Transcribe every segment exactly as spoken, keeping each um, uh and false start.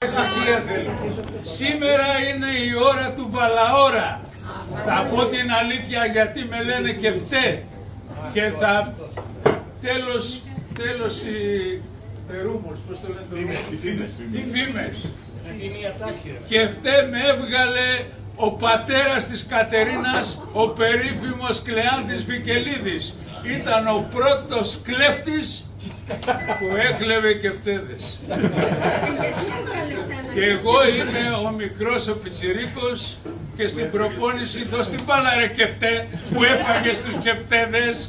Σήμερα είναι η ώρα του Βαλαώρα. Θα πω την αλήθεια γιατί με λένε και φταί. Και θα τέλος, τέλος οι περούμος, πώς το λένε, οι φήμες. Και φταί με έβγαλε ο πατέρας της Κατερίνας, ο περίφημος Κλεάνθης Βικελίδης. Ήταν ο πρώτος κλέφτης που έκλεβε και φταίδες. Και εγώ είμαι ο μικρός ο πιτσιρίκος και στην προπόνηση δώσ' την μπάλα ρε κεφτέ που έφαγε στους κεφτέδες.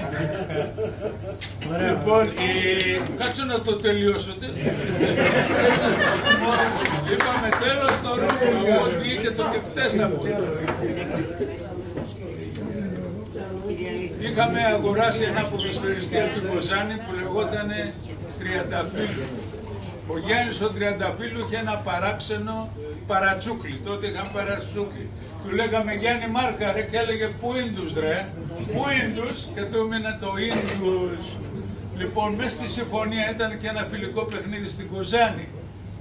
Λοιπόν, η... κάτσω να το τελειώσετε. Είπαμε τέλος το ρούχο, ότι και το κεφτές θα πω. Είχαμε αγοράσει ένα ποδοσφαιριστή από την Κοζάνη που λεγότανε Τριανταφύλλου. Ο Γιάννης ο Τριανταφύλλου είχε ένα παράξενο παρατσούκλι. Τότε είχαν παρατσούκλι. Του λέγαμε Γιάννη μάρκα ρε και έλεγε πού ίντους ρε, πού ίντους, και του έμεινε το ίντους. Λοιπόν, μέσα στη συμφωνία ήταν και ένα φιλικό παιχνίδι στην Κοζάνη.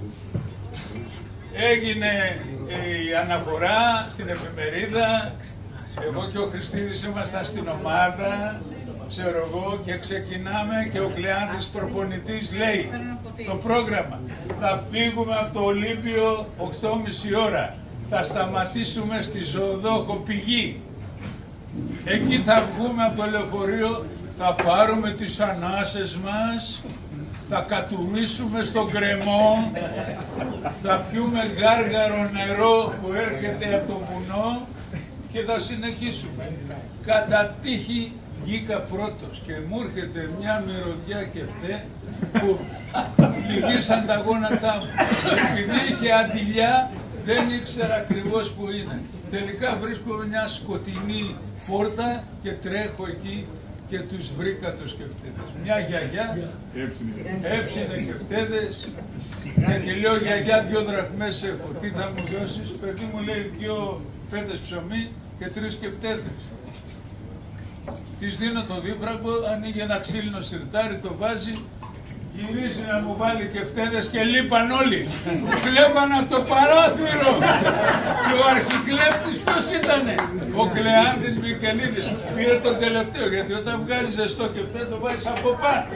Έγινε η αναφορά στην εφημερίδα. Εγώ και ο Χριστίδης ήμασταν στην ομάδα, ξέρω εγώ, και ξεκινάμε και ο Κλεάνθης προπονητής λέει το πρόγραμμα. Θα φύγουμε από το Ολύμπιο οκτώ και μισή ώρα. Θα σταματήσουμε στη Ζωοδόχο Πηγή. Εκεί θα βγούμε από το λεωφορείο, θα πάρουμε τις ανάσες μας, θα κατουρίσουμε στον κρεμό, θα πιούμε γάργαρο νερό που έρχεται από το βουνό και θα συνεχίσουμε. Κατά τύχη βγήκα πρώτος και μου έρχεται μια μυρωδιά και φταί που λυγίσαν τα γόνατά μου. Επειδή είχε αντιλιά δεν ήξερα ακριβώς που είναι. Τελικά βρίσκω μια σκοτεινή πόρτα και τρέχω εκεί και τους βρήκα τους κεφτέδες. Μια γιαγιά έψινε κεφτέδες και τη λέω γιαγιά δυο δραχμές έχω. Τι θα μου δώσεις? Παιδί μου λέει δυο φέτες ψωμί και τρεις κεφτέδες. Της δίνω το δίφραγκο, ανοίγει ένα ξύλινο σιρτάρι, το βάζει, γυρίζει να μου βάλει κεφτέδες και λείπαν όλοι. Κλέβαν από το παράθυρο. Και ο αρχικλέφτης ποιος ήτανε? Ο Κλεάνθης Βικελίδης. Πήρε τον τελευταίο, γιατί όταν βγάζει ζεστό κεφτέ το βάζεις από πάνω.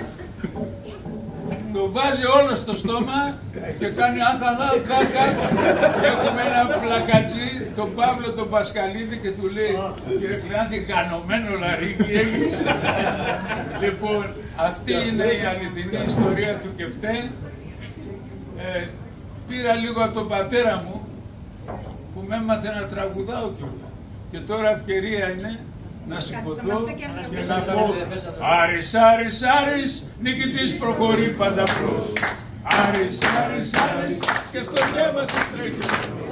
Το βάζει όλο στο στόμα και κάνει άκαδα, κάκα. Έχουμε ένα πλακατζί, τον Παύλο τον Πασχαλίδη, και του λέει κύριε Κλεάνθη, γανωμένο λαρίκι έχεις. Λοιπόν, αυτή είναι η αληθινή ιστορία του κεφτέ. Ε, πήρα λίγο από τον πατέρα μου που με έμαθε να τραγουδάω κιόλα. Και τώρα ευκαιρία είναι να σηκωθώ και να πω Άρης, Άρης, Άρης, νικητής προχωρεί πάντα μπρος. Άρης, Άρης, Άρης, και στο γεύμα του τρέχει.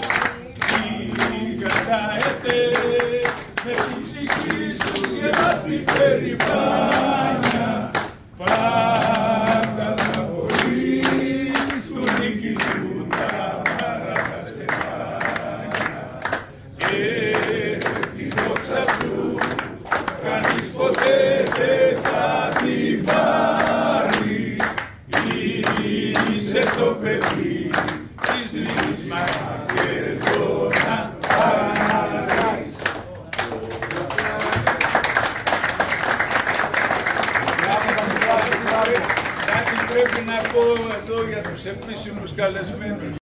Τι κατάετε με την ψυχή σου γεμάτη περηφάνια, πάντα θα χωρίς του νικητού τα παρακαστεφάνια. Και τη δόξα σου κανείς ποτέ δεν θα την πάρει. Είσαι το παιδί της λίγης μας και το να πάρεις. Κάτι πρέπει να πω εδώ για τους επίσημους καλεσμένους.